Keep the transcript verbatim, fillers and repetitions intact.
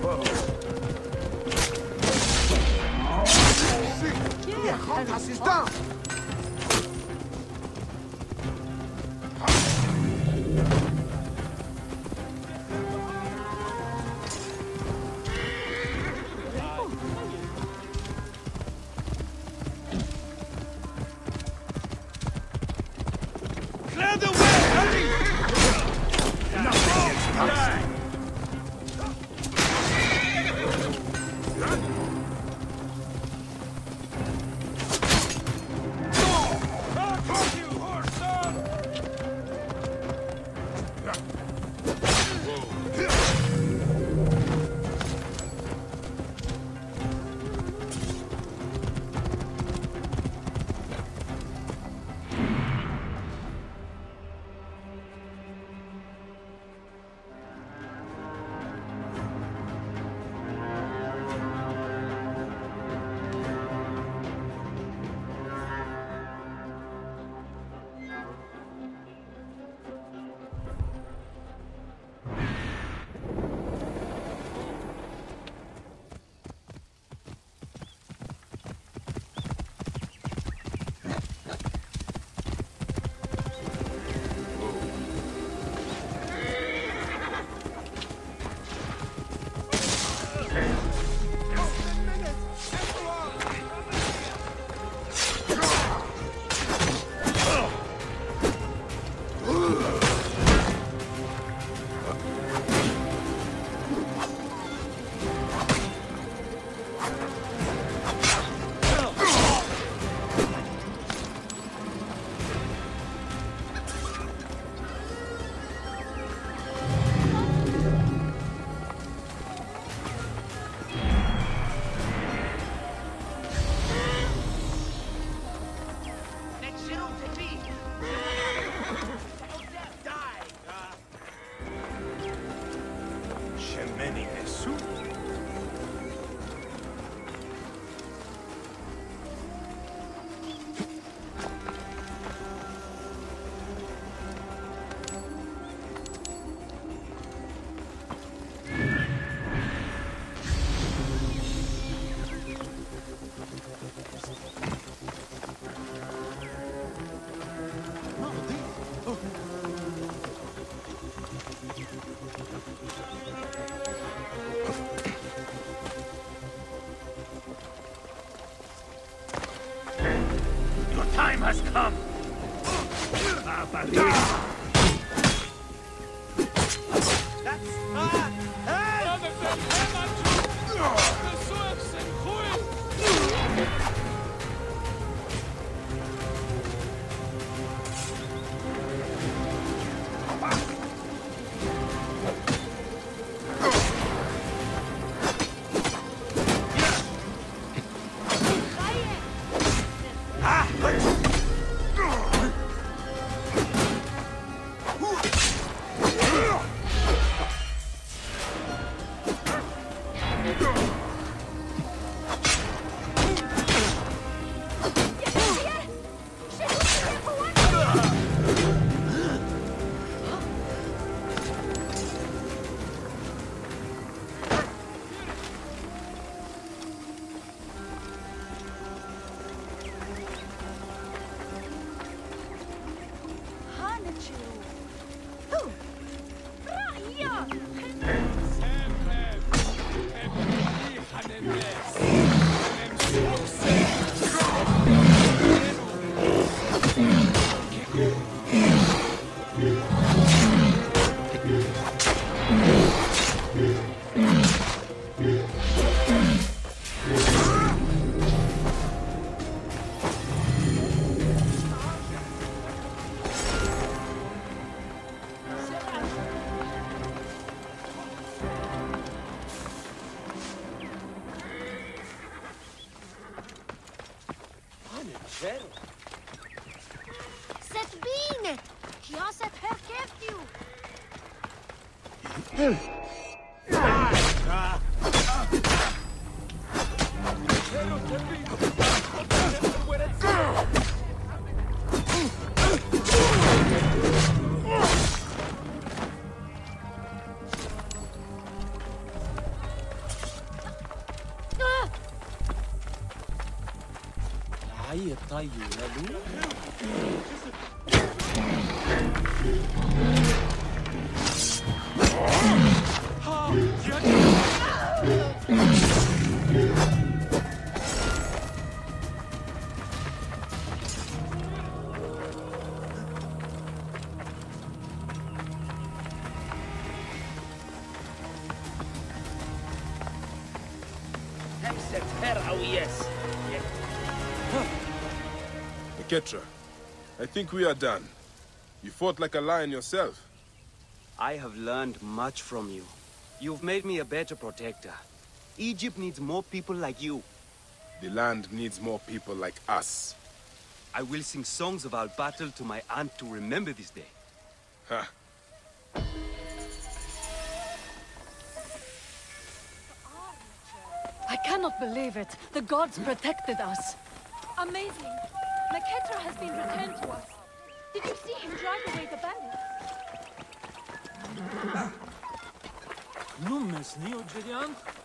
Assistant! Clear the way! Hurry! Die! Time has come! That's hot! Sett bine! Jag har sett högt efter ju! طيب طيب لالو Ketra, I think we are done. You fought like a lion yourself. I have learned much from you. You've made me a better protector. Egypt needs more people like you. The land needs more people like us. I will sing songs of our battle to my aunt to remember this day. Ha! I cannot believe it. The gods protected us. Amazing. Maketra has been returned to us. Did you see him drive away the bandits? نو مسني وجريان